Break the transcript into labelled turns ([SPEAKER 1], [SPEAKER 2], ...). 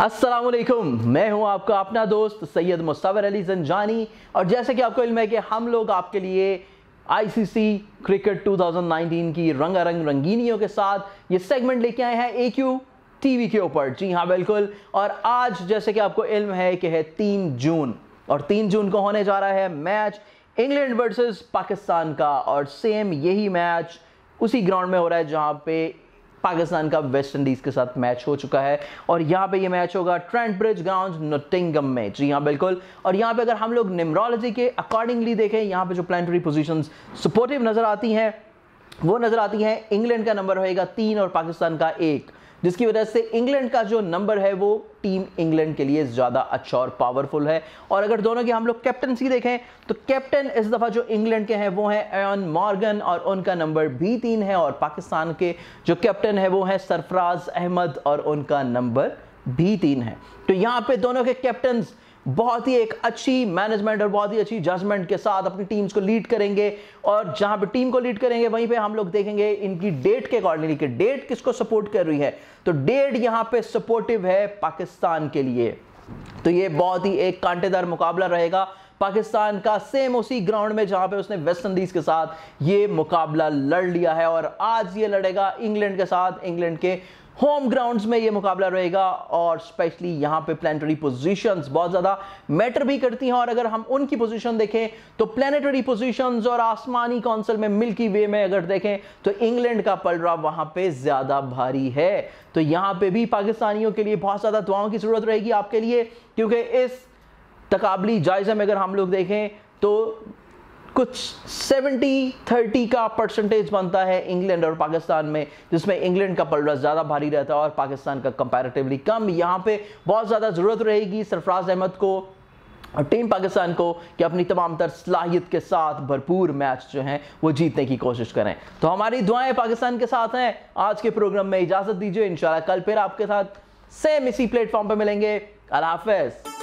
[SPEAKER 1] अस्सलामुअलैकुम, मैं हूं आपका अपना दोस्त सैयद मुस्तफर अली जंजानी। और जैसे कि आपको इल्म है कि हम लोग आपके लिए आईसीसी क्रिकेट 2019 की रंगारंग रंगीनियों के साथ ये सेगमेंट लेके आए हैं AQ टीवी के ऊपर। जी हाँ बिल्कुल। और आज जैसे कि आपको इल्म है कि है 3 जून और 3 जून को होने जा रहा है मैच इंग्लैंड वर्सेस पाकिस्तान का। और सेम यही मैच उसी ग्राउंड में हो रहा है जहां पे पाकिस्तान का वेस्ट इंडीज के साथ मैच हो चुका है। और यहाँ पे ये मैच होगा ट्रेंट ब्रिज ग्राउंड नोटिंगम में। जी हाँ बिल्कुल। और यहाँ पे अगर हम लोग न्यूमरोलॉजी के अकॉर्डिंगली देखें, यहाँ पे जो प्लानिटरी पोजीशंस सपोर्टिव नजर आती हैं वो नजर आती हैं इंग्लैंड का नंबर होएगा 3 और पाकिस्तान का 1, जिसकी वजह से इंग्लैंड का जो नंबर है वो टीम इंग्लैंड के लिए ज़्यादा अच्छा और पावरफुल है। और अगर दोनों की हम लोग कैप्टनसी देखें तो कैप्टन इस दफ़ा जो इंग्लैंड के हैं वो हैं एयन मॉर्गन और उनका नंबर भी 3 है। और पाकिस्तान के जो कैप्टन है वो हैं सरफराज अहमद और उनका नंबर भी 3 है। तो यहाँ पे दोनों के कैप्टन्स बहुत ही एक अच्छी मैनेजमेंट और बहुत ही अच्छी जजमेंट के साथ अपनी टीम्स को लीड करेंगे। और जहां पे टीम को लीड करेंगे वहीं पे हम लोग देखेंगे इनकी डेट के अकॉर्डिंगली कि डेट किसको सपोर्ट कर रही है। तो डेट यहां पे सपोर्टिव है पाकिस्तान के लिए। तो ये बहुत ही एक कांटेदार मुकाबला रहेगा पाकिस्तान का, सेम उसी ग्राउंड में जहां पे उसने वेस्ट इंडीज के साथ ये मुकाबला लड़ लिया है। और आज ये लड़ेगा इंग्लैंड के साथ, इंग्लैंड के होम ग्राउंड्स में ये मुकाबला रहेगा। और स्पेशली यहाँ पे प्लानिटरी पोजीशंस बहुत ज़्यादा मैटर भी करती हैं। और अगर हम उनकी पोजीशन देखें तो प्लानिटरी पोजीशंस और आसमानी काउंसिल में मिल्की वे में अगर देखें तो इंग्लैंड का पलड़ा वहाँ पे ज़्यादा भारी है। तो यहाँ पे भी पाकिस्तानियों के लिए बहुत ज़्यादा दुआओं की ज़रूरत रहेगी आपके लिए, क्योंकि इस तकाबली जायज़े में अगर हम लोग देखें तो कुछ 70-30 का परसेंटेज बनता है इंग्लैंड और पाकिस्तान में, जिसमें इंग्लैंड का पलड़ा ज़्यादा भारी रहता है और पाकिस्तान का कंपैरेटिवली कम। यहाँ पे बहुत ज़्यादा ज़रूरत रहेगी सरफराज अहमद को और टीम पाकिस्तान को कि अपनी तमाम तर सलाहियत के साथ भरपूर मैच जो हैं वो जीतने की कोशिश करें। तो हमारी दुआएं पाकिस्तान के साथ हैं। आज के प्रोग्राम में इजाज़त दीजिए, इंशाल्लाह कल फिर आपके साथ सेम इसी प्लेटफॉर्म पर मिलेंगे। अल्लाह हाफ़िज़।